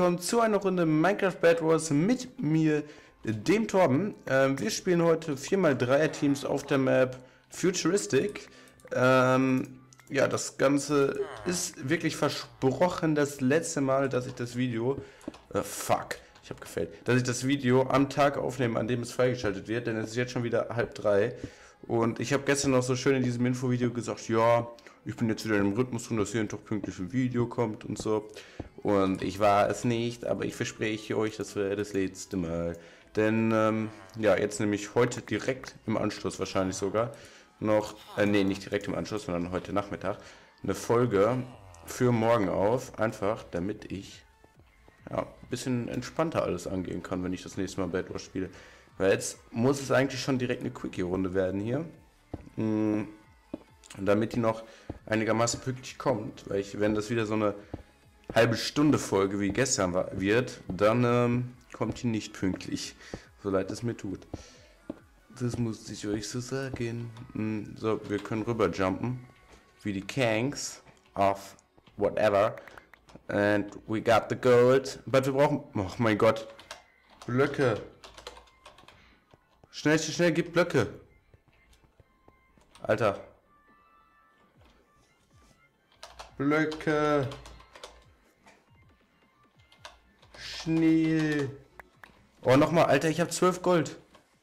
willkommen zu einer Runde Minecraft Bed Wars mit mir, dem Torben. Wir spielen heute 4x3er-Teams auf der Map Futuristic. Ja, das Ganze ist wirklich versprochen das letzte Mal, dass ich das Video... ich habe gefällt. Dass ich das Video am Tag aufnehme, an dem es freigeschaltet wird, denn es ist jetzt schon wieder 2:30. Und ich habe gestern noch so schön in diesem Infovideo gesagt, ja, ich bin jetzt wieder im Rhythmus drin, dass jeden Tag pünktlich ein Video kommt und so. Und ich war es nicht, aber ich verspreche euch, das wäre das letzte Mal. Denn, ja, jetzt nehme ich heute direkt im Anschluss wahrscheinlich sogar noch, nee, nicht direkt im Anschluss, sondern heute Nachmittag, eine Folge für morgen auf. Einfach, damit ich, ja, ein bisschen entspannter alles angehen kann, wenn ich das nächste Mal Bed Wars spiele. Weil jetzt muss es eigentlich schon direkt eine Quickie-Runde werden hier. Und damit die noch einigermaßen pünktlich kommt, weil wenn das wieder so eine halbe Stunde Folge wie gestern wird, dann kommt die nicht pünktlich, so leid es mir tut. Das muss ich euch so sagen. So, wir können rüberjumpen, wie die Kangs of whatever. And we got the gold. Aber wir brauchen, oh mein Gott, Blöcke. Schnell, schnell, gib Blöcke. Alter. Blöcke. Schnee. Oh, nochmal, Alter, ich habe 12 Gold.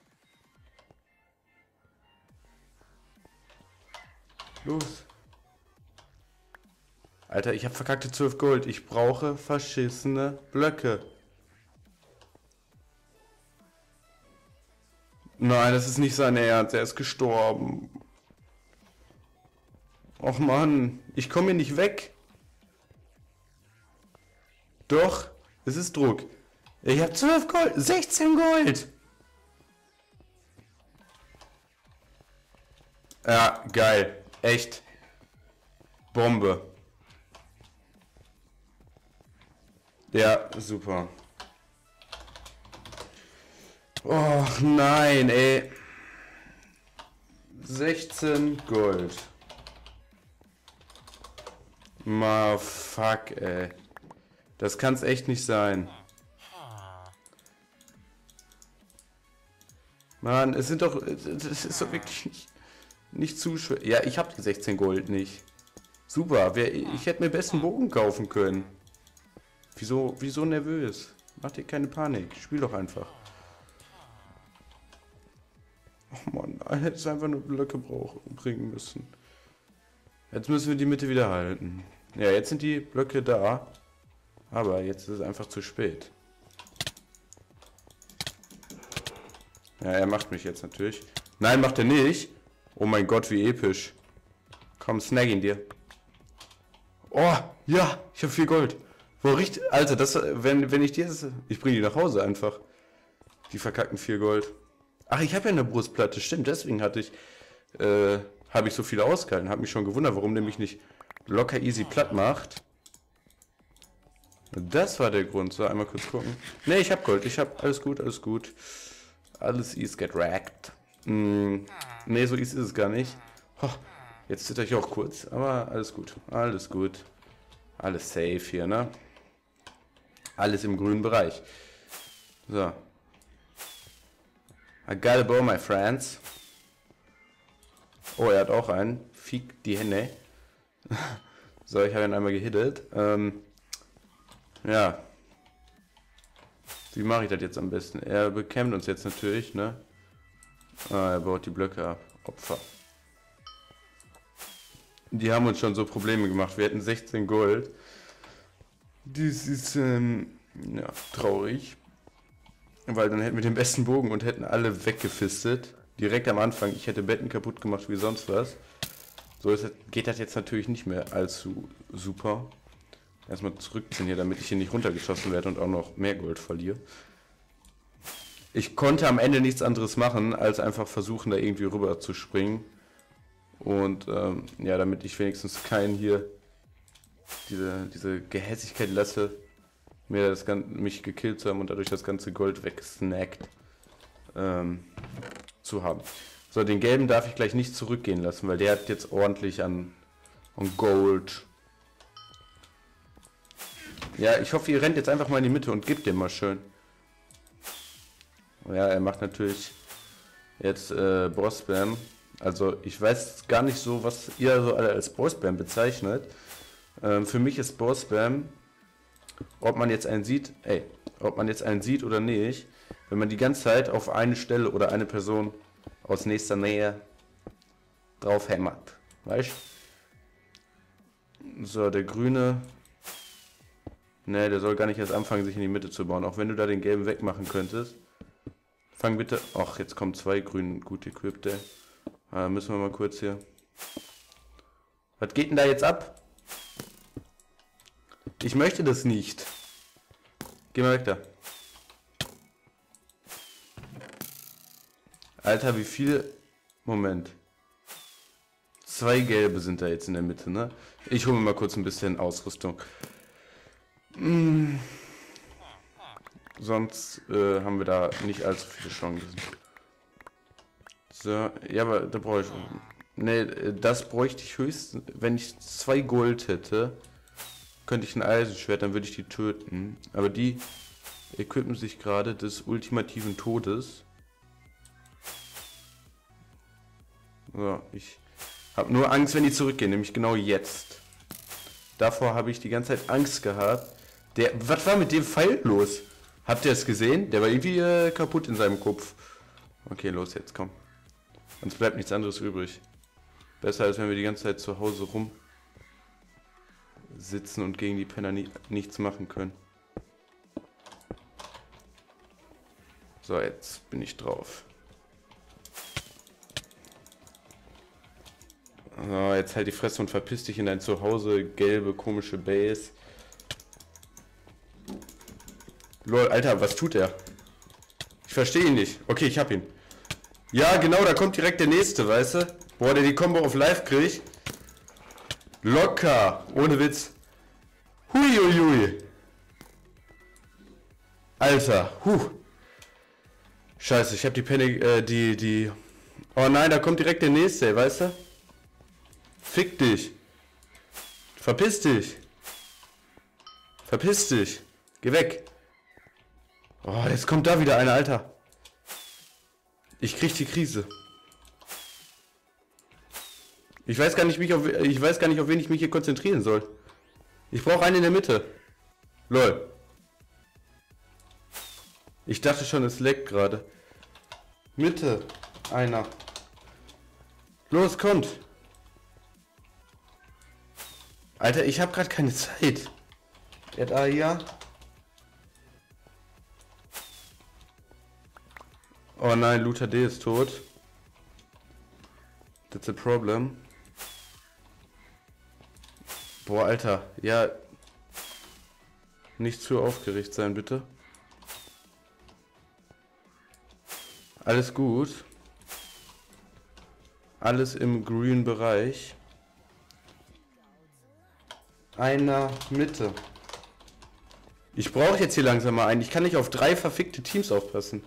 Los. Alter, ich habe verkackte 12 Gold. Ich brauche verschissene Blöcke. Nein, das ist nicht sein Ernst. Er ist gestorben. Och Mann, ich komme hier nicht weg. Doch, es ist Druck. Ich habe 12 Gold, 16 Gold. Ja, geil. Echt. Bombe. Ja, super. Oh nein, ey. 16 Gold. Ma fuck, ey. Das kann's echt nicht sein. Mann, es sind doch... Das ist doch wirklich nicht zu schwer. Ja, ich hab die 16 Gold nicht. Super, ich hätte mir besten Bogen kaufen können. Wieso nervös? Mach dir keine Panik. Spiel doch einfach. Oh Mann, ich hätte es einfach nur Blöcke bringen müssen. Jetzt müssen wir die Mitte wieder halten. Ja, jetzt sind die Blöcke da. Aber jetzt ist es einfach zu spät. Ja, er macht mich jetzt natürlich. Nein, macht er nicht. Oh mein Gott, wie episch. Komm, snag ihn dir. Oh, ja, ich habe 4 Gold. Wo richtig, Alter, das, wenn ich dir, ich bringe die nach Hause einfach. Die verkackten 4 Gold. Ach, ich habe ja eine Brustplatte, stimmt, deswegen habe ich so viele ausgehalten. Habe mich schon gewundert, warum der mich nicht locker easy platt macht. Das war der Grund. So, einmal kurz gucken. Ne, ich habe Gold, ich habe alles gut, alles gut. Alles easy get wrecked. Ne, so easy ist es gar nicht. Oh, jetzt zitter ich auch kurz, aber alles gut, alles gut. Alles safe hier, ne? Alles im grünen Bereich. So. I got a bow, my friends. Oh, er hat auch einen. Fick die Hände. So, ich habe ihn einmal gehittet. Ja. Wie mache ich das jetzt am besten? Er bekämpft uns jetzt natürlich, ne? Ah, er baut die Blöcke ab. Opfer. Die haben uns schon so Probleme gemacht. Wir hätten 16 Gold. Das ist, ja, traurig. Weil dann hätten wir den besten Bogen und hätten alle weggefistet. Direkt am Anfang. Ich hätte Betten kaputt gemacht wie sonst was. So geht das jetzt natürlich nicht mehr allzu super. Erstmal zurückziehen hier, damit ich hier nicht runtergeschossen werde und auch noch mehr Gold verliere. Ich konnte am Ende nichts anderes machen, als einfach versuchen, da irgendwie rüber zu springen. Und ja, damit ich wenigstens keinen hier diese Gehässigkeit lasse, mich gekillt zu haben und dadurch das ganze Gold wegsnackt zu haben. So, den gelben darf ich gleich nicht zurückgehen lassen, weil der hat jetzt ordentlich an Gold. Ja, ich hoffe, ihr rennt jetzt einfach mal in die Mitte und gebt dem mal schön. Ja, er macht natürlich jetzt Boss-Spam. Also ich weiß gar nicht so, was ihr so alle als Boss-Spam bezeichnet. Für mich ist Boss-Spam, ob man jetzt einen sieht, oder nicht, wenn man die ganze Zeit auf eine Stelle oder eine Person aus nächster Nähe drauf hämmert. Weißt du? So, der Grüne. Ne, der soll gar nicht erst anfangen, sich in die Mitte zu bauen. Auch wenn du da den gelben wegmachen könntest. Fang bitte. Ach, jetzt kommen zwei Grünen gut equipped, ey. Müssen wir mal kurz hier. Was geht denn da jetzt ab? Ich möchte das nicht. Geh mal weg da. Alter, wie viel... Moment. Zwei gelbe sind da jetzt in der Mitte, ne? Ich hole mir mal kurz ein bisschen Ausrüstung. Sonst haben wir da nicht allzu viele Chancen. So, ja, aber da brauche ich... Ne, das bräuchte ich höchstens... Wenn ich 2 Gold hätte, könnte ich ein Eisenschwert, dann würde ich die töten. Aber die equippen sich gerade des ultimativen Todes. So, ich habe nur Angst, wenn die zurückgehen, nämlich genau jetzt. Davor habe ich die ganze Zeit Angst gehabt. Was war mit dem Pfeil los? Habt ihr es gesehen? Der war irgendwie kaputt in seinem Kopf. Okay, los jetzt, komm. Uns bleibt nichts anderes übrig. Besser als wenn wir die ganze Zeit zu Hause rum sitzen und gegen die Penner nichts machen können. So, jetzt bin ich drauf. So, jetzt halt die Fresse und verpiss dich in dein Zuhause, gelbe, komische Base. Lol, Alter, was tut er? Ich verstehe ihn nicht. Okay, ich hab ihn. Ja, genau, da kommt direkt der nächste, weißt du? Boah, der die Combo auf live kriegt. Locker, ohne Witz. Huiuiui. Alter, Scheiße, ich hab die Panik, Oh nein, da kommt direkt der nächste, weißt du? Fick dich. Verpiss dich. Verpiss dich. Geh weg. Oh, jetzt kommt da wieder einer, Alter. Ich krieg die Krise. Ich weiß gar nicht, auf wen ich mich hier konzentrieren soll. Ich brauche einen in der Mitte. Lol. Ich dachte schon, es leckt gerade. Mitte. Einer. Los, kommt. Alter, ich habe gerade keine Zeit. Ja. Oh nein, Luther D ist tot. That's a problem. Boah, Alter. Ja. Nicht zu aufgeregt sein, bitte. Alles gut. Alles im grünen Bereich. Einer Mitte. Ich brauche jetzt hier langsam mal einen. Ich kann nicht auf 3 verfickte Teams aufpassen.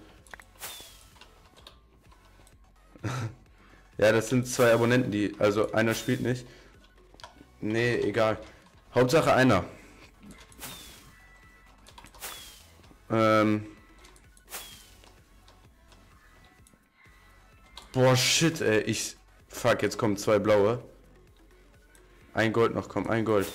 Ja, das sind 2 Abonnenten, die... Also, einer spielt nicht. Nee, egal. Hauptsache einer. Boah, shit, ey. Fuck, jetzt kommen 2 blaue. Ein Gold noch, komm, ein Gold.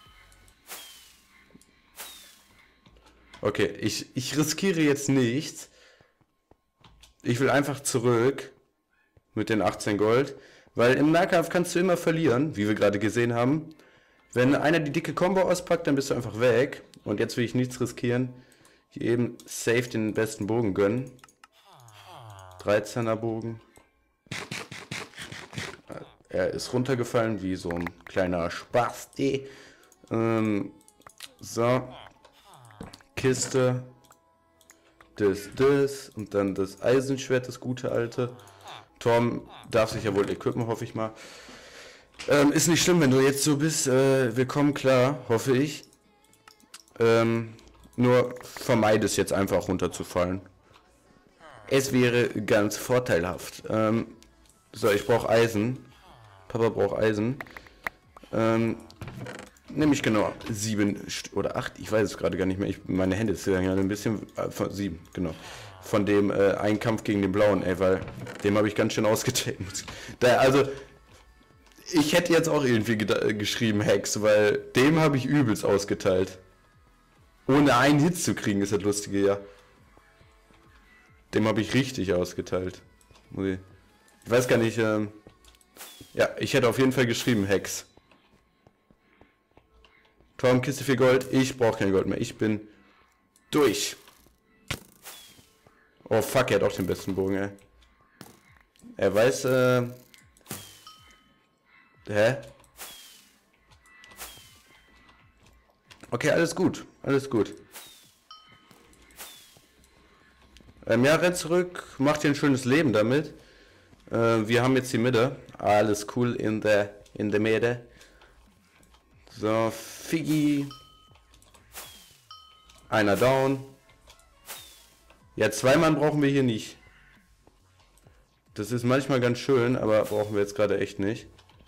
Okay, ich riskiere jetzt nichts. Ich will einfach zurück mit den 18 Gold, weil im Nahkampf kannst du immer verlieren, wie wir gerade gesehen haben. Wenn einer die dicke Combo auspackt, dann bist du einfach weg. Und jetzt will ich nichts riskieren. Hier eben safe den besten Bogen gönnen. 13er Bogen. Er ist runtergefallen wie so ein kleiner Spasti. So. Kiste. Das. Und dann das Eisenschwert, das gute alte. Tom darf sich ja wohl equippen, hoffe ich mal. Ist nicht schlimm, wenn du jetzt so bist. Wir kommen klar, hoffe ich. Nur vermeide es jetzt einfach runterzufallen. Es wäre ganz vorteilhaft. So, ich brauche Eisen. Papa braucht Eisen. Nämlich genau 7 oder 8, ich weiß es gerade gar nicht mehr. Meine Hände sind ja ein bisschen von 7, genau. Von dem einen Kampf gegen den Blauen, ey, weil dem habe ich ganz schön ausgeteilt. Also, ich hätte jetzt auch irgendwie geschrieben Hex, weil dem habe ich übelst ausgeteilt. Ohne einen Hit zu kriegen, ist das Lustige, ja. Dem habe ich richtig ausgeteilt. Ich weiß gar nicht, ja, ich hätte auf jeden Fall geschrieben Hex. Torben, Kiste für Gold. Ich brauche kein Gold mehr. Ich bin durch. Oh fuck, er hat auch den besten Bogen, ey. Er weiß, hä? Okay, alles gut. Alles gut. Ja, rennt zurück. Macht dir ein schönes Leben damit. Wir haben jetzt die Mitte. Alles cool in der Mitte. So, Figgy. Einer down. Ja, 2 Mann brauchen wir hier nicht. Das ist manchmal ganz schön, aber brauchen wir jetzt gerade echt nicht.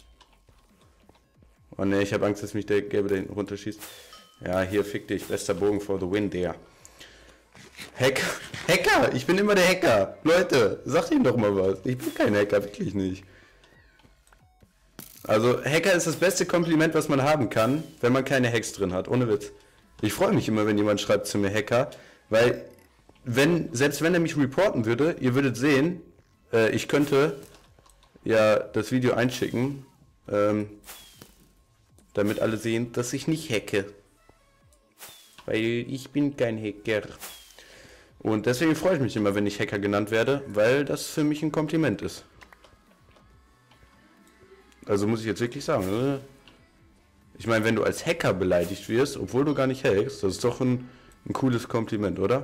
Oh ne, ich habe Angst, dass mich der Gelbe da hinten runterschießt. Ja, hier fick dich. Bester Bogen for the win, der. Hacker! Ich bin immer der Hacker. Leute, sagt ihm doch mal was. Ich bin kein Hacker, wirklich nicht. Also, Hacker ist das beste Kompliment, was man haben kann, wenn man keine Hacks drin hat. Ohne Witz. Ich freue mich immer, wenn jemand schreibt zu mir Hacker, weil, selbst wenn er mich reporten würde, ihr würdet sehen, ich könnte ja das Video einschicken, damit alle sehen, dass ich nicht hacke. Weil ich bin kein Hacker. Und deswegen freue ich mich immer, wenn ich Hacker genannt werde, weil das für mich ein Kompliment ist. Also muss ich jetzt wirklich sagen, ne? Ich meine, wenn du als Hacker beleidigt wirst, obwohl du gar nicht hackst, das ist doch ein cooles Kompliment, oder?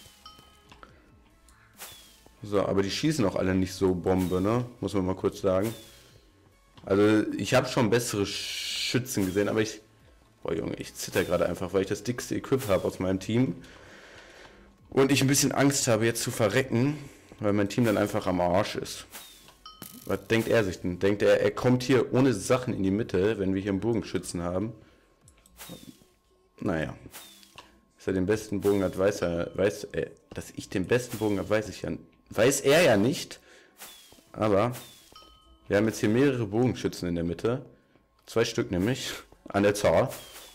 So, aber die schießen auch alle nicht so Bombe, ne? Muss man mal kurz sagen. Also, ich habe schon bessere Schützen gesehen, aber boah Junge, ich zitter gerade einfach, weil ich das dickste Equip habe aus meinem Team. Und ich ein bisschen Angst habe, jetzt zu verrecken, weil mein Team dann einfach am Arsch ist. Was denkt er sich denn? Denkt er kommt hier ohne Sachen in die Mitte, wenn wir hier einen Bogenschützen haben? Naja. Dass er den besten Bogen hat, dass ich den besten Bogen habe, weiß er ja nicht. Aber wir haben jetzt hier mehrere Bogenschützen in der Mitte. 2 Stück nämlich. An der Zahl.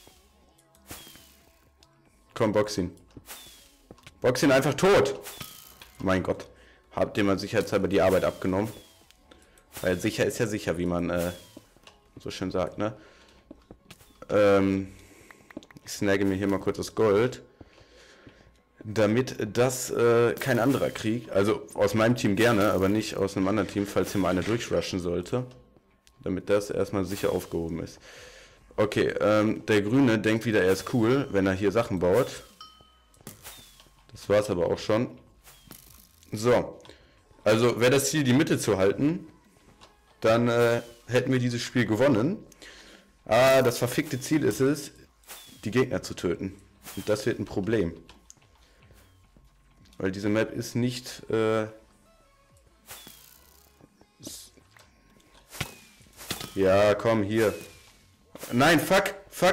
Komm, box ihn. Box ihn einfach tot. Mein Gott. Habt ihr mal sicherheitshalber die Arbeit abgenommen. Weil sicher ist ja sicher, wie man so schön sagt, ne? Ich snagge mir hier mal kurz das Gold. Damit das kein anderer kriegt. Also aus meinem Team gerne, aber nicht aus einem anderen Team, falls hier mal einer durchrushen sollte. Damit das erstmal sicher aufgehoben ist. Okay, der Grüne denkt wieder, er ist cool, wenn er hier Sachen baut. Das war's aber auch schon. So. Also wäre das Ziel, die Mitte zu halten, dann hätten wir dieses Spiel gewonnen. Ah, das verfickte Ziel ist es, die Gegner zu töten. Und das wird ein Problem. Weil diese Map ist nicht... Ja, komm, hier. Nein, fuck.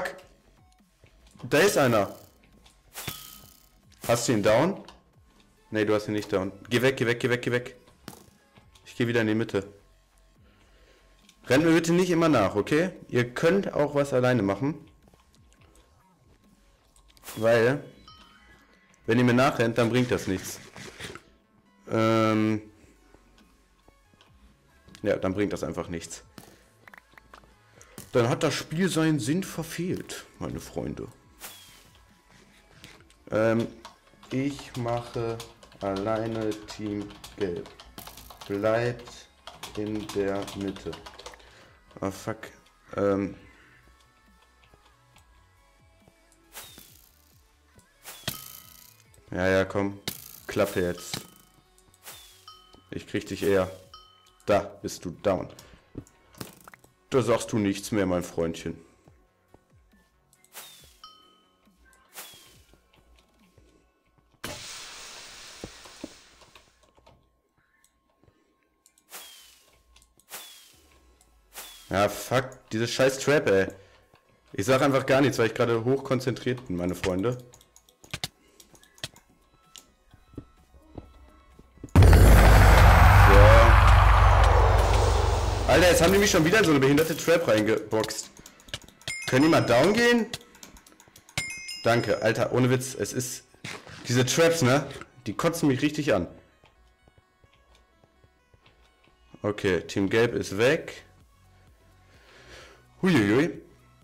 Da ist einer. Hast du ihn down? Ne, du hast ihn nicht down. Geh weg. Ich gehe wieder in die Mitte. Rennt mir bitte nicht immer nach, okay? Ihr könnt auch was alleine machen. Weil, wenn ihr mir nachrennt, dann bringt das nichts. Ja, dann bringt das einfach nichts. Dann hat das Spiel seinen Sinn verfehlt, meine Freunde. Ich mache alleine Team Gelb. Bleibt in der Mitte. Ah, fuck. Ja, komm. Klappe jetzt. Ich krieg dich eher. Da bist du down. Da sagst du nichts mehr, mein Freundchen. Ja, fuck, diese scheiß Trap, ey. Ich sage einfach gar nichts, weil ich gerade hoch konzentriert bin, meine Freunde. So. Alter, jetzt haben die mich schon wieder in so eine behinderte Trap reingeboxt. Können die mal down gehen? Danke, Alter, ohne Witz, es ist... Diese Traps, ne? Die kotzen mich richtig an. Okay, Team Gelb ist weg. Huiuiui.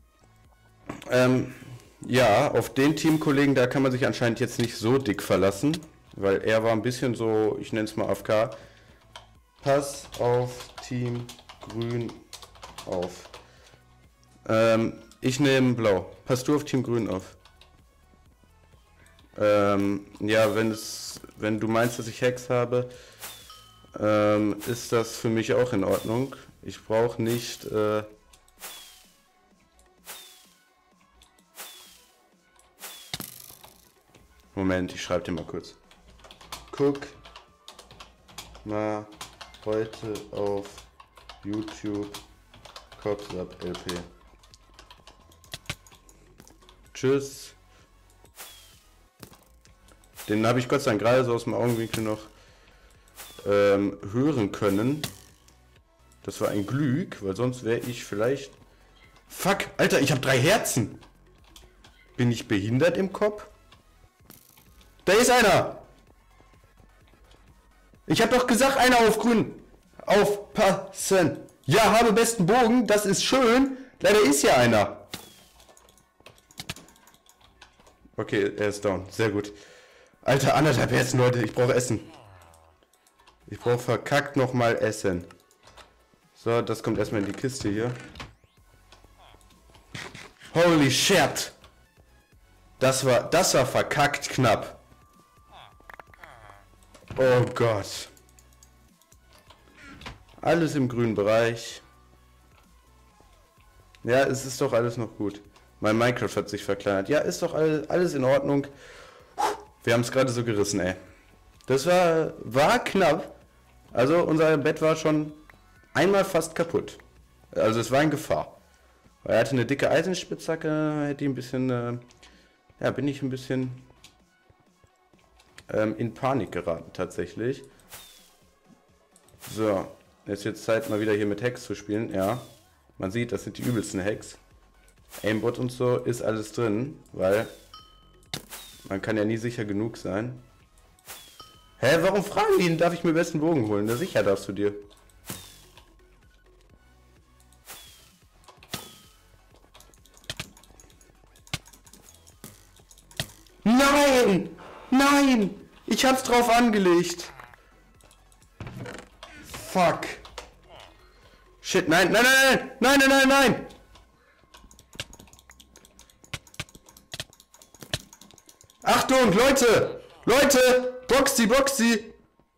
Ja, auf den Teamkollegen, da kann man sich anscheinend jetzt nicht so dick verlassen, weil er war ein bisschen so, ich nenne es mal AFK. Pass auf Team Grün auf. Ich nehme Blau. Pass du auf Team Grün auf. Ja, wenn du meinst, dass ich Hex habe, ist das für mich auch in Ordnung. Ich brauche nicht... Moment, ich schreibe dir mal kurz. Guck mal heute auf YouTube Copsab LP. Tschüss. Den habe ich Gott sei Dank gerade so aus dem Augenwinkel noch hören können. Das war ein Glück, weil sonst wäre ich vielleicht... Fuck, Alter, ich habe 3 Herzen. Bin ich behindert im Kopf? Da ist einer! Ich habe doch gesagt, einer auf grün. Aufpassen. Ja, habe besten Bogen, das ist schön. Leider ist ja einer. Okay, er ist down. Sehr gut. Alter, 1,5 Herzen, Leute. Ich brauche Essen. Ich brauche verkackt nochmal Essen. So, das kommt erstmal in die Kiste hier. Holy shit. Das war verkackt knapp. Oh Gott. Alles im grünen Bereich. Ja, es ist doch alles noch gut. Mein Minecraft hat sich verkleinert. Ja, ist doch alles in Ordnung. Wir haben es gerade so gerissen, ey. Das war knapp. Also unser Bett war schon einmal fast kaputt. Also es war in Gefahr. Er hatte eine dicke Eisenspitzhacke, hätte ein bisschen, ja, bin ich ein bisschen in Panik geraten tatsächlich. So, jetzt wird Zeit mal wieder hier mit Hacks zu spielen. Ja, man sieht, das sind die übelsten Hacks. Aimbot und so ist alles drin, weil man kann ja nie sicher genug sein. Hä, warum fragen die ihn? Darf ich mir besten Bogen holen? Na sicher darfst du dir. Nein! Nein! Ich hab's drauf angelegt. Fuck. Shit, nein, nein, nein, nein, nein, nein, nein! Achtung, Leute! Leute! Boxy, Boxy!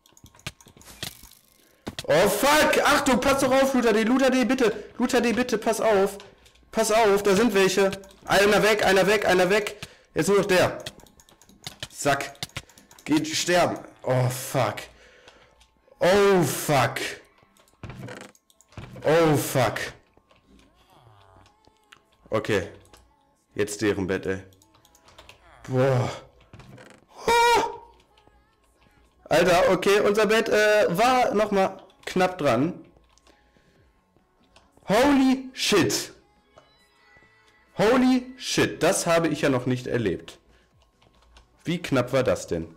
Oh fuck! Achtung, pass doch auf, Luther D, bitte! Luther D, bitte, pass auf! Pass auf, da sind welche! Einer weg, einer weg, einer weg! Jetzt nur noch der! Sack! Geht sterben! Oh fuck! Oh fuck! Oh fuck! Okay. Jetzt deren Bett, ey. Boah. Oh. Alter, okay, unser Bett war nochmal knapp dran. Holy shit. Holy shit, das habe ich ja noch nicht erlebt. Wie knapp war das denn?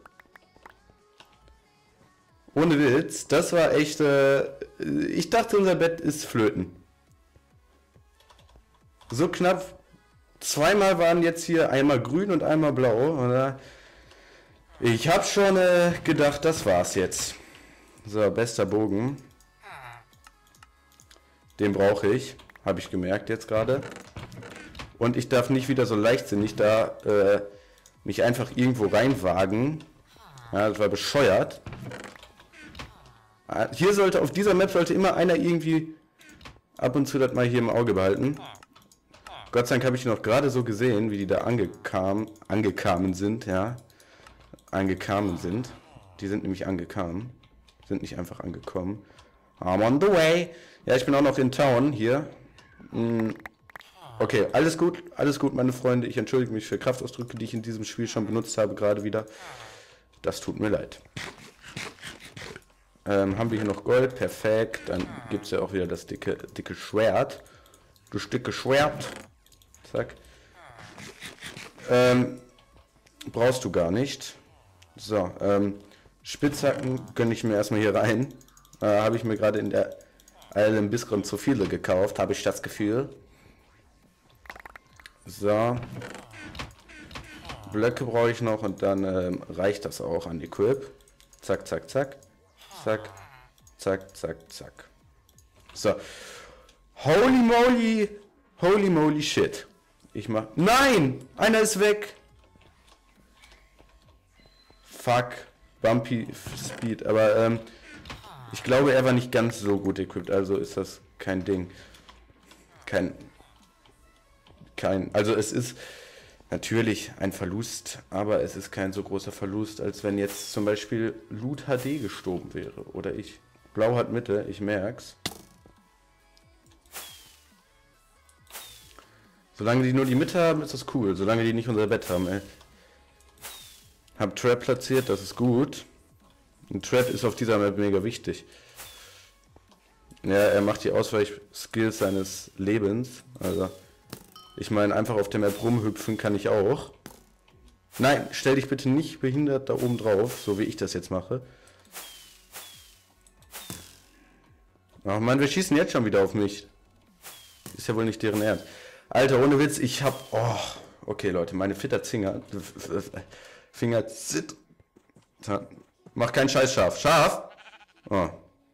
Ohne Witz, das war echt... ich dachte, unser Bett ist flöten. So knapp... Zweimal waren jetzt hier einmal grün und einmal blau. Oder? Ich habe schon gedacht, das war's jetzt. So, bester Bogen. Den brauche ich. Habe ich gemerkt jetzt gerade. Und ich darf nicht wieder so leichtsinnig da mich einfach irgendwo reinwagen. Ja, das war bescheuert. Hier sollte, auf dieser Map sollte immer einer irgendwie ab und zu das mal hier im Auge behalten. Gott sei Dank habe ich noch gerade so gesehen, wie die da angekamen sind, ja. Angekamen sind. Die sind nämlich angekamen. Sind nicht einfach angekommen. I'm on the way. Ja, ich bin auch noch in Town hier. Okay, alles gut, meine Freunde. Ich entschuldige mich für Kraftausdrücke, die ich in diesem Spiel schon benutzt habe, gerade wieder. Das tut mir leid. Haben wir hier noch Gold? Perfekt. Dann gibt es ja auch wieder das dicke Schwert. Das dicke Schwert. Zack. Brauchst du gar nicht. So, Spitzhacken gönne ich mir erstmal hier rein. Habe ich mir gerade in der Eile ein bisschen zu viele gekauft, habe ich das Gefühl. So. Blöcke brauche ich noch und dann reicht das auch an Equip. Zack, zack, zack. Zack, zack, zack, zack. So. Holy moly shit. Ich mach... Nein! Einer ist weg! Fuck. Bumpy Speed. Aber ich glaube, er war nicht ganz so gut equipped. Also ist das kein Ding. Also es ist natürlich ein Verlust, aber es ist kein so großer Verlust, als wenn jetzt zum Beispiel Loot HD gestorben wäre. Oder ich. Blau hat Mitte, ich merk's. Solange die nur die Mitte haben, ist das cool. Solange die nicht unser Bett haben, ey. Hab Trap platziert, das ist gut. Ein Trap ist auf dieser Map mega wichtig. Ja, er macht die Ausweichskills seines Lebens. Also, ich meine, einfach auf der Map rumhüpfen kann ich auch. Nein, stell dich bitte nicht behindert da oben drauf, so wie ich das jetzt mache. Ach man, wir schießen jetzt schon wieder auf mich. Ist ja wohl nicht deren Ernst. Alter, ohne Witz, ich hab... Oh, okay, Leute, meine Finger zit... Mach keinen Scheiß scharf. Scharf? Oh.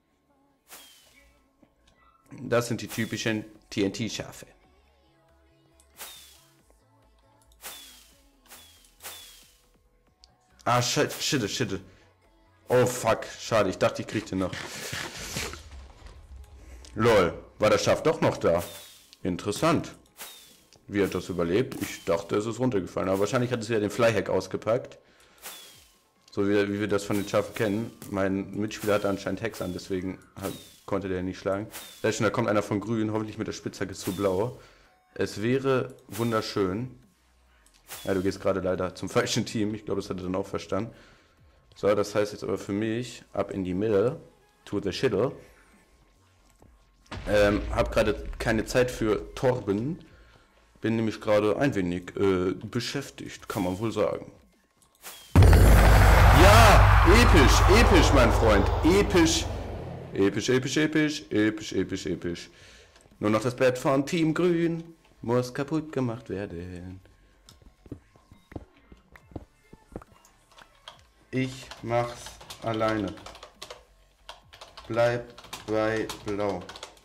Das sind die typischen TNT-Schafe. Ah, shit. Oh, fuck. Schade, ich dachte, ich krieg den noch. Lol, war das Schaf doch noch da? Interessant. Wie hat das überlebt? Ich dachte, es ist runtergefallen. Aber wahrscheinlich hat es ja den Flyhack ausgepackt. So wie wir das von den Schafen kennen. Mein Mitspieler hatte anscheinend Hex an, deswegen konnte der nicht schlagen. Da kommt einer von grün, hoffentlich mit der Spitzhacke zu blau. Es wäre wunderschön. Ja, du gehst gerade leider zum falschen Team. Ich glaube, das hat er dann auch verstanden. So, das heißt jetzt aber für mich, ab in die Mitte, to the shiddle. Hab gerade keine Zeit für Torben. Bin nämlich gerade ein wenig beschäftigt, kann man wohl sagen. Ja, episch, mein Freund. Episch. Nur noch das Bett von Team Grün muss kaputt gemacht werden. Ich mach's alleine. Bleib bei Blau.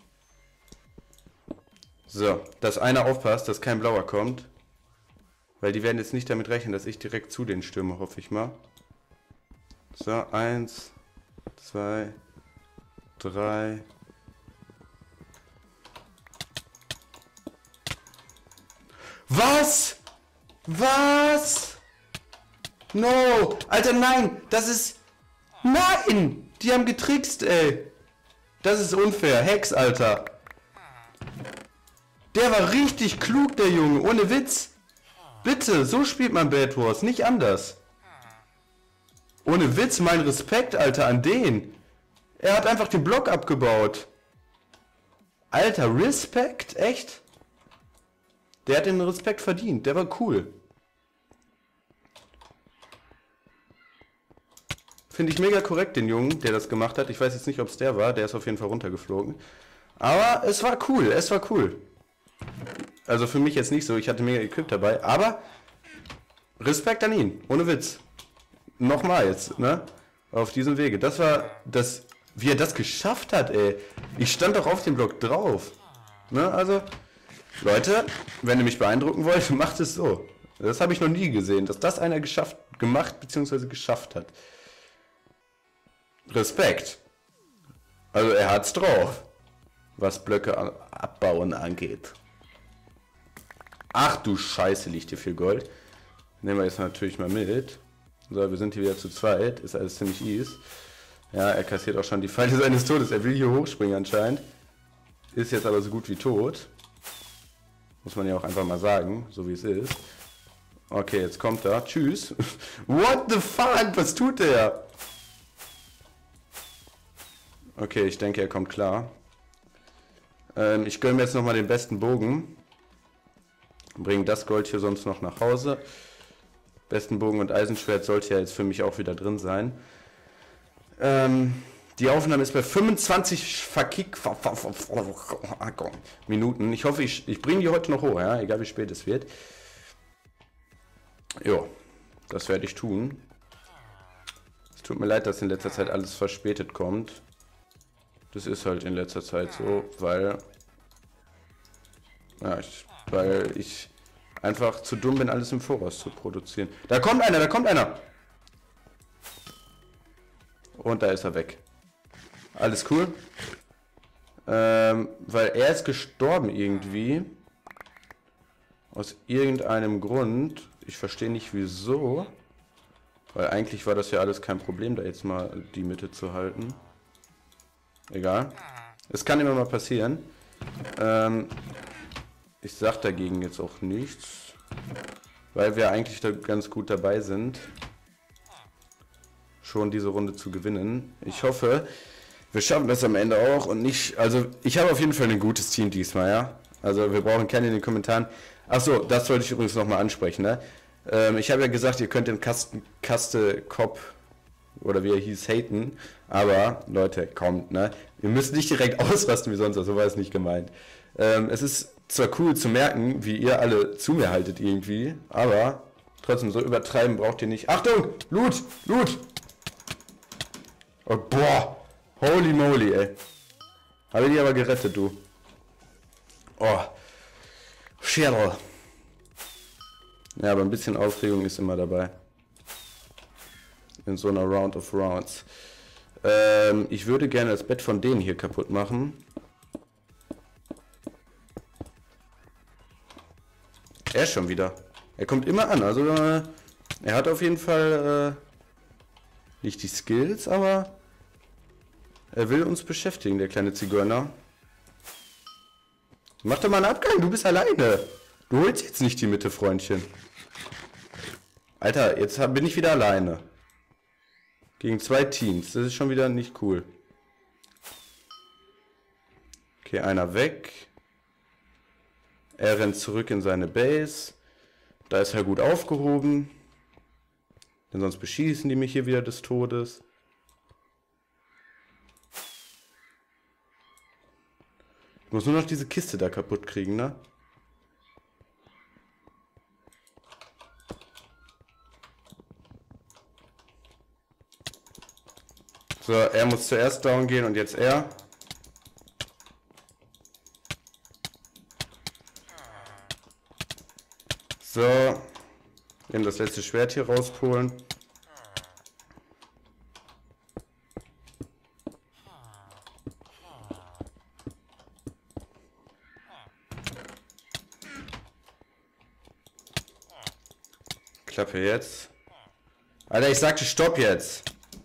So, dass einer aufpasst, dass kein Blauer kommt. Weil die werden jetzt nicht damit rechnen, dass ich direkt zu denen stürme, hoffe ich mal. So, 1, 2, 3. Was? No! Alter, nein! Das ist... Nein! Die haben getrickst, ey! Das ist unfair. Hex, Alter. Der war richtig klug, der Junge. Ohne Witz. Bitte, so spielt man Bad Wars, nicht anders. Ohne Witz, mein Respekt, Alter, an den. Er hat einfach den Block abgebaut. Alter, Respekt? Echt? Der hat den Respekt verdient. Der war cool. Finde ich mega korrekt, den Jungen, der das gemacht hat. Ich weiß jetzt nicht, ob es der war. Der ist auf jeden Fall runtergeflogen. Aber es war cool. Also für mich jetzt nicht so. Ich hatte mega Equip dabei. Aber Respekt an ihn. Ohne Witz. Nochmal jetzt, ne? Auf diesem Wege. Das war das... Wie er das geschafft hat, ey. Ich stand doch auf dem Block drauf. Ne? Also, Leute, wenn ihr mich beeindrucken wollt, macht es so. Das habe ich noch nie gesehen, dass das einer gemacht bzw. geschafft hat. Respekt. Also er hat's drauf, was Blöcke abbauen angeht. Ach du Scheiße, liegt hier viel Gold. Nehmen wir jetzt natürlich mal mit. So, wir sind hier wieder zu zweit. Ist alles ziemlich easy. Ja, er kassiert auch schon die Pfeile seines Todes. Er will hier hochspringen anscheinend. Ist jetzt aber so gut wie tot. Muss man ja auch einfach mal sagen, so wie es ist. Okay, jetzt kommt er. Tschüss. What the fuck? Was tut der? Okay, ich denke, er kommt klar. Ich gönne mir jetzt nochmal den besten Bogen. Bringe das Gold hier sonst noch nach Hause. Besten Bogen und Eisenschwert sollte ja jetzt für mich auch wieder drin sein. Die Aufnahme ist bei 25 Minuten. Ich hoffe, ich bringe die heute noch hoch, ja? Egal wie spät es wird. Jo, das werde ich tun. Es tut mir leid, dass in letzter Zeit alles verspätet kommt. Das ist halt in letzter Zeit so, weil ich einfach zu dumm bin, alles im Voraus zu produzieren. Da kommt einer, da kommt einer! Und da ist er weg. Alles cool. Weil er ist gestorben irgendwie. Aus irgendeinem Grund. Ich verstehe nicht wieso. Weil eigentlich war das ja alles kein Problem, da jetzt mal die Mitte zu halten. Egal. Es kann immer mal passieren. Ich sag dagegen jetzt auch nichts. Weil wir eigentlich da ganz gut dabei sind, schon diese Runde zu gewinnen. Ich hoffe, wir schaffen das am Ende auch und nicht... Also, ich habe auf jeden Fall ein gutes Team diesmal, ja. Also, wir brauchen keinen in den Kommentaren. Achso, das wollte ich übrigens nochmal ansprechen, ne? Ich habe ja gesagt, ihr könnt den Kaste Cop oder wie er hieß, haten. Aber, Leute, kommt, ne? Ihr müsst nicht direkt ausrasten wie sonst, so war es nicht gemeint. Es ist zwar cool zu merken, wie ihr alle zu mir haltet irgendwie, aber trotzdem so übertreiben braucht ihr nicht. Achtung! Loot! Loot! Oh, boah! Holy moly, ey. Habe ich die aber gerettet, du. Oh. Cheryl. Ja, aber ein bisschen Aufregung ist immer dabei. In so einer Round of Rounds. Ich würde gerne das Bett von denen hier kaputt machen. Er ist schon wieder. Er kommt immer an. Also er hat auf jeden Fall nicht die Skills, aber er will uns beschäftigen, der kleine Zigeuner. Mach doch mal einen Abgang, du bist alleine. Du holst jetzt nicht die Mitte, Freundchen. Alter, jetzt bin ich wieder alleine. Gegen 2 Teams. Das ist schon wieder nicht cool. Okay, einer weg. Er rennt zurück in seine Base. Da ist er gut aufgehoben. Denn sonst beschießen die mich hier wieder des Todes. Ich muss nur noch diese Kiste da kaputt kriegen, ne? So, er muss zuerst down gehen und jetzt er. So. Eben das letzte Schwert hier rausholen. Klappe jetzt. Alter, ich sagte stopp jetzt.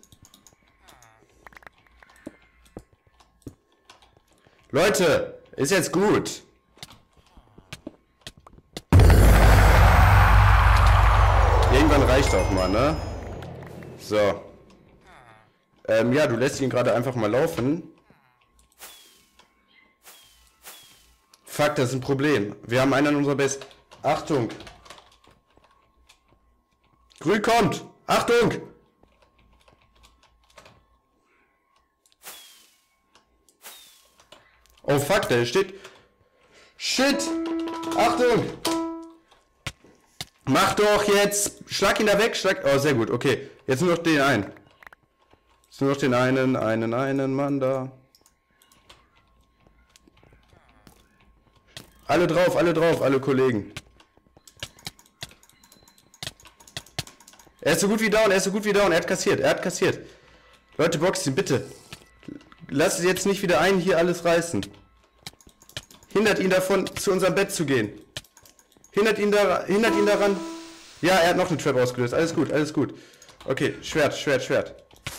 Leute, ist jetzt gut. Irgendwann reicht auch mal, ne? So. Ja, du lässt ihn gerade einfach mal laufen. Fuck, das ist ein Problem. Wir haben einen an unserer Base. Achtung! Grün kommt! Achtung! Oh fuck, der steht... Shit! Achtung! Mach doch jetzt! Schlag ihn da weg! Schlag... Oh, sehr gut, okay. Jetzt nur noch den einen. Jetzt nur noch den einen Mann da. Alle drauf, alle Kollegen. Er ist so gut wie down, er hat kassiert. Leute, boxt ihn, bitte. Lasst jetzt nicht wieder einen hier alles reißen. Hindert ihn davon, zu unserem Bett zu gehen. Hindert ihn daran. Ja, er hat noch eine Trap ausgelöst. Alles gut. Okay, Schwert.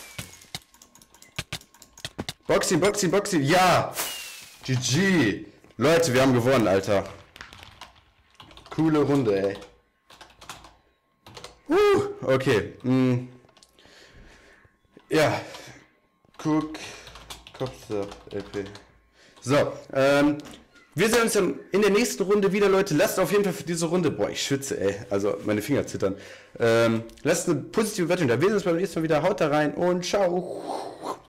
Box ihn. Ja! GG! Leute, wir haben gewonnen, Alter. Coole Runde, ey. Okay. Ja. Kopfsack, LP. So, wir sehen uns in der nächsten Runde wieder, Leute. Lasst auf jeden Fall für diese Runde, boah, ich schwitze, ey. Also, meine Finger zittern. Lasst eine positive Wertung da. Wir sehen uns beim nächsten Mal wieder. Haut da rein und ciao.